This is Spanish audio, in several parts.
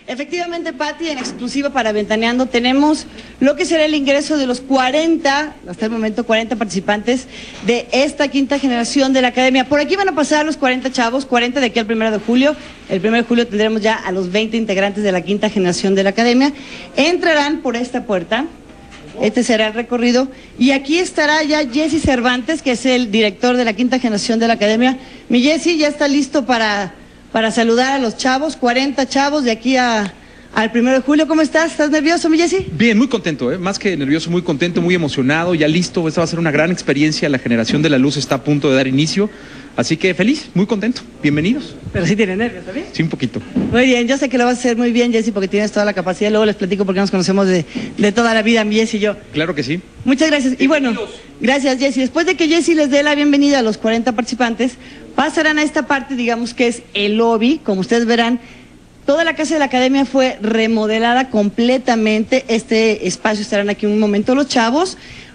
Efectivamente, Pati, en exclusiva para Ventaneando, tenemos lo que será el ingreso de los 40, hasta el momento 40 participantes de esta quinta generación de la Academia. Por aquí van a pasar los 40 chavos, 40 de aquí al 1 de julio. El 1 de julio tendremos ya a los 20 integrantes de la quinta generación de la Academia. Entrarán por esta puerta. Este será el recorrido. Y aquí estará ya Jesse Cervantes, que es el director de la quinta generación de la Academia. Mi Jesse ya está listo para saludar a los chavos, 40 chavos de aquí al 1 de julio. ¿Cómo estás? ¿Estás nervioso, mi Jesse? Bien, muy contento, más que nervioso, muy contento, muy emocionado, ya listo. Esta va a ser una gran experiencia. La generación de la luz está a punto de dar inicio. Así que feliz, muy contento. Bienvenidos. Pero sí tiene nervios, ¿sabes? Sí, un poquito. Muy bien, yo sé que lo vas a hacer muy bien, Jesse, porque tienes toda la capacidad. Luego les platico porque nos conocemos de toda la vida, mi Jesse y yo. Claro que sí. Muchas gracias. Y bueno, gracias, Jesse. Después de que Jesse les dé la bienvenida a los 40 participantes, pasarán a esta parte, digamos que es el lobby. Como ustedes verán, toda la casa de la Academia fue remodelada completamente. Este espacio estarán aquí un momento los chavos.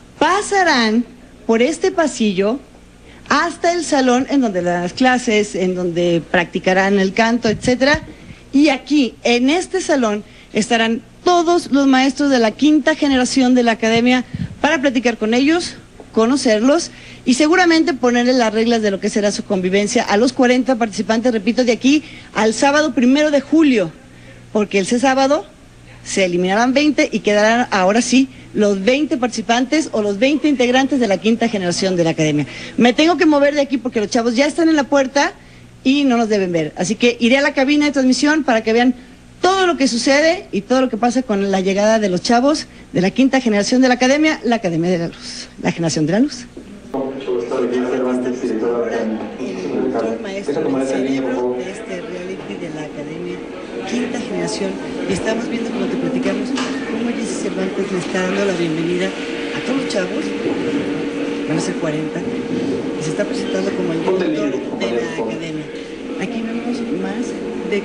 Pasarán por este pasillo hasta el salón en donde las clases, en donde practicarán el canto, etcétera. Y aquí, en este salón, estarán todos los maestros de la quinta generación de la Academia para platicar con ellos, conocerlos y seguramente ponerles las reglas de lo que será su convivencia a los 40 participantes, repito, de aquí al sábado 1 de julio, porque ese sábado se eliminarán 20 y quedarán ahora sí los 20 participantes o los 20 integrantes de la quinta generación de la Academia. Me tengo que mover de aquí porque los chavos ya están en la puerta y no nos deben ver. Así que iré a la cabina de transmisión para que vean todo lo que sucede y todo lo que pasa con la llegada de los chavos de la quinta generación de la Academia de la Luz, la generación de la luz. Mucho gusto, Regina Cervantes, directora de El maestro del cerebro de este reality de la Academia quinta generación, y estamos viendo, como te platicamos, cómo Jesse Cervantes le está dando la bienvenida a todos los chavos, van a ser 40, y se está presentando como el director de la Academia. Aquí vemos más de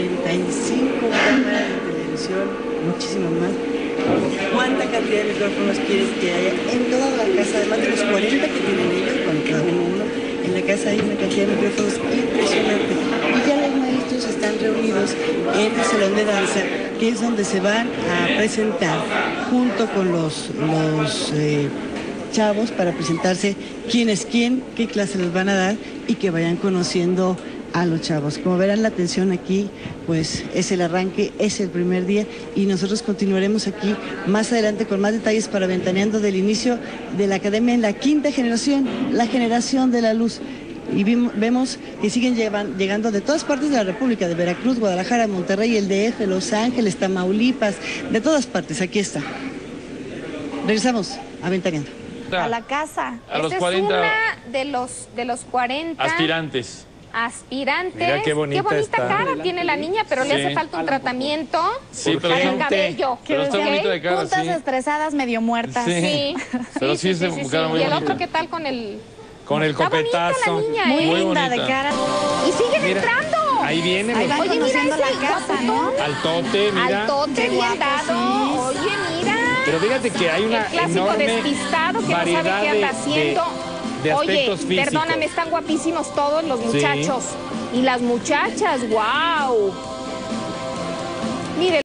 45 cámaras de televisión, muchísimas más. ¿Cuánta cantidad de micrófonos quieres que haya en toda la casa? Además de los 40 que tienen ellos, bueno, cada uno, en la casa hay una cantidad de micrófonos impresionante. Y ya los maestros están reunidos en el salón de danza, que es donde se van a presentar junto con los chavos para presentarse quién es quién, qué clase les van a dar y que vayan conociendo a los chavos. Como verán, la atención aquí pues es el arranque, es el primer día y nosotros continuaremos aquí más adelante con más detalles para Ventaneando del inicio de la Academia en la quinta generación, la generación de la luz. Y vemos que siguen llegando de todas partes de la República, de Veracruz, Guadalajara, Monterrey, el DF, Los Ángeles, Tamaulipas, de todas partes. Aquí está. Regresamos a Ventaneando. A la casa. A los Esta 40 es una de los 40 aspirantes. Mira qué bonita cara tiene la niña, pero le hace falta un tratamiento para el cabello. Pero está bonito de cara, puntas sí. estresadas, medio muertas. Sí. Pero sí es de cara muy ¿Y el bonita. otro qué tal con el...? Con el Está copetazo. bonita la niña, Muy Muy linda bonita. de cara. ¡Y siguen Mira, entrando! Ahí viene. Ahí van Oye, mira conociendo ese la casa, ¿no? Al tote, mira. Al tote Qué bien guapo, dado. sí. Oye, mira. Pero fíjate que hay una El clásico enorme despistado que no sabe variedad qué anda haciendo. de Oye, aspectos físicos. perdóname, están guapísimos todos los Sí. muchachos. Y las muchachas, wow. Mire.